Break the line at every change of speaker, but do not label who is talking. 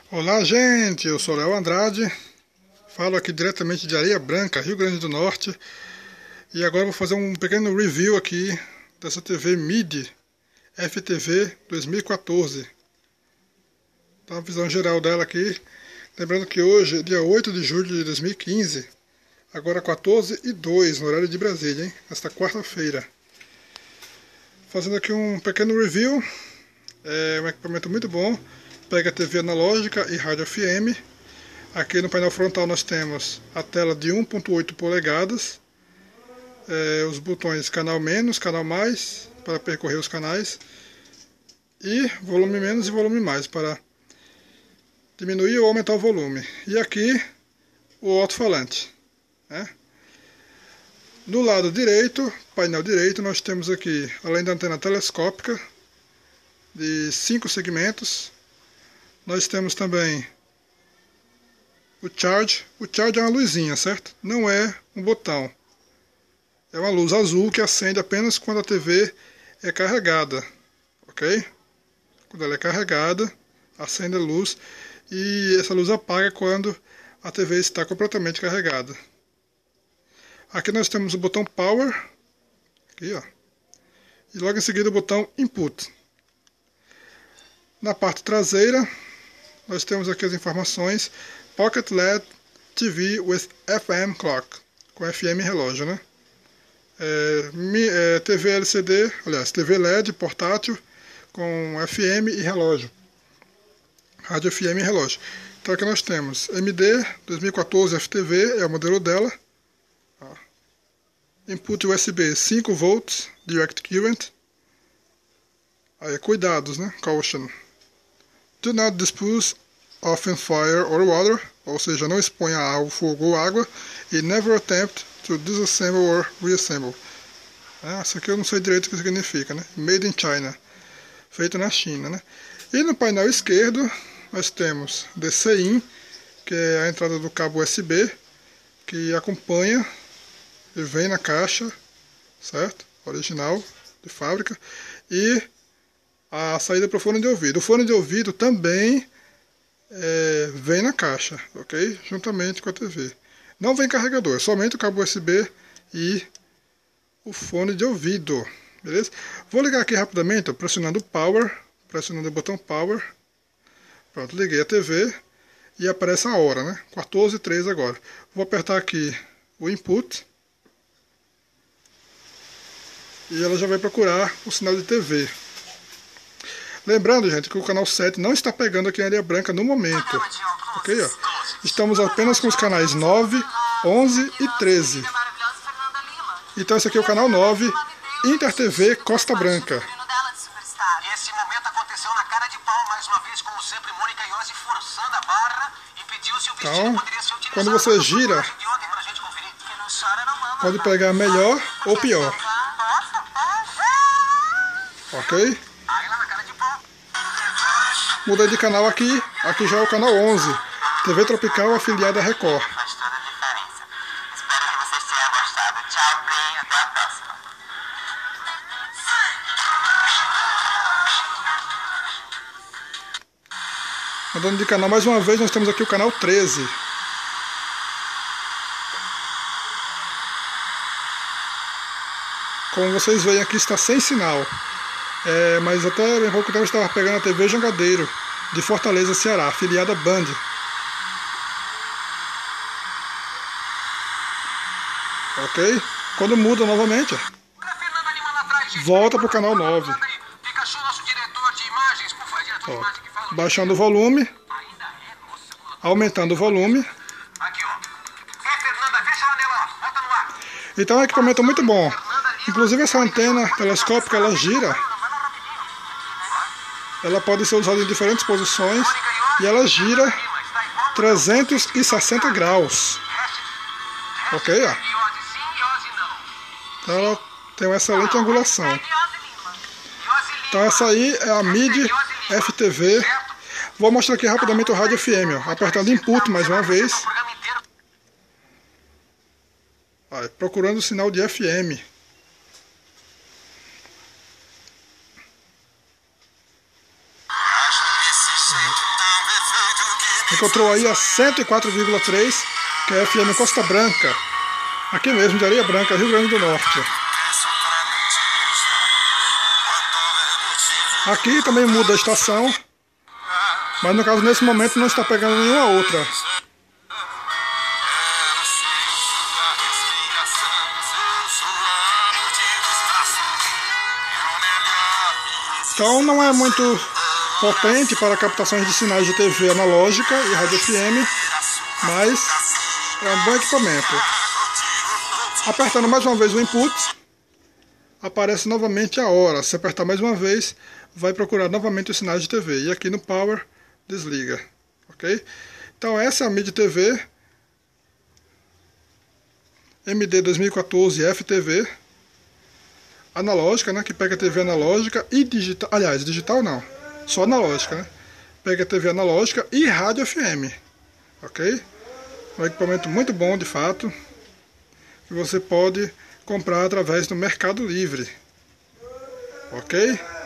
Olá, gente, eu sou Léo Andrade, falo aqui diretamente de Areia Branca, Rio Grande do Norte, e agora vou fazer um pequeno review aqui dessa TV MIDI FTV 2014. Dá uma visão geral dela aqui, lembrando que hoje é dia 8 de julho de 2015, agora 14h02 no horário de Brasília, hein? Esta quarta-feira. Fazendo aqui um pequeno review, é um equipamento muito bom. Pega TV analógica e rádio FM. Aqui no painel frontal nós temos a tela de 1.8 polegadas, os botões canal menos, canal mais para percorrer os canais, e volume menos e volume mais para diminuir ou aumentar o volume. E aqui o alto-falante, né? No lado direito, painel direito, nós temos aqui, além da antena telescópica de 5 segmentos, nós temos também o charge. O charge é uma luzinha, certo? Não é um botão. É uma luz azul que acende apenas quando a TV é carregada, ok? Quando ela é carregada, acende a luz e essa luz apaga quando a TV está completamente carregada. Aqui nós temos o botão Power, aqui, ó, e logo em seguida o botão Input. Na parte traseira, nós temos aqui as informações: Pocket LED TV with FM Clock, com FM relógio, né? TV LCD, aliás, TV LED portátil com FM e relógio, rádio FM e relógio. Então aqui nós temos MD 2014 FTV, é o modelo dela. Input USB 5 volts, Direct Current. Aí, cuidados, né? Caution. Do not dispose of fire or water, ou seja, não exponha ao fogo ou água, e never attempt to disassemble or reassemble. Isso aqui eu não sei direito o que significa, né? Made in China, feito na China, né? E no painel esquerdo nós temos DC-in, que é a entrada do cabo USB, que acompanha e vem na caixa, certo? Original, de fábrica, e a saída para o fone de ouvido. O fone de ouvido também vem na caixa, ok? Juntamente com a TV. Não vem carregador, é somente o cabo USB e o fone de ouvido, beleza? Vou ligar aqui rapidamente, pressionando o Power, pressionando o botão Power. Pronto, liguei a TV e aparece a hora, né? 14h03 agora. Vou apertar aqui o Input e ela já vai procurar o sinal de TV. Lembrando, gente, que o canal 7 não está pegando aqui em Areia Branca no momento, ok? Ó. Estamos apenas com os canais 9, 11 e 13. Então esse aqui é o canal 9, Inter TV Costa Branca.
Esse momento aconteceu na cara de pau, mais uma vez, como sempre, Mônica Iose forçando a barra e pediu se o vestido poderia ser utilizado.
Quando você gira, pode pegar melhor ou pior. Ok? Mudei de canal aqui, aqui já é o canal 11, TV Tropical afiliada à Record.
Faz toda a diferença. Espero que vocês tenham gostado. Tchau, bem, até a próxima.
Mudando de canal mais uma vez, nós temos aqui o canal 13. Como vocês veem aqui, está sem sinal. Mas até bem pouco tempo eu estava pegando a TV Jangadeiro, de Fortaleza, Ceará, afiliada Band. Ok? Quando muda novamente, volta para o canal 9. Ó, baixando o volume, aumentando o volume. Então é um equipamento muito bom. Inclusive essa antena telescópica, ela gira. Ela pode ser usada em diferentes posições e ela gira 360 graus. Ok? Ó. Então ela tem uma excelente angulação. Então essa aí é a MIDI FTV. Vou mostrar aqui rapidamente o rádio FM. Ó. Apertando Input mais uma vez. Ó, procurando o sinal de FM. Encontrou aí a 104,3, que é a FM Costa Branca, aqui mesmo de Areia Branca, Rio Grande do Norte. Aqui também muda a estação, mas no caso nesse momento não está pegando nenhuma outra. Então não é muito potente para captações de sinais de TV analógica e rádio FM, mas é um bom equipamento. Apertando mais uma vez o input, aparece novamente a hora. Se apertar mais uma vez, vai procurar novamente os sinais de TV. E aqui no Power, desliga. Ok? Então essa é a MIDI TV MD 2014 FTV analógica, né? Que pega a TV analógica e digital. Aliás, digital não, só analógica, né? Pega a TV analógica e rádio FM. Ok? Um equipamento muito bom de fato, que você pode comprar através do Mercado Livre. Ok?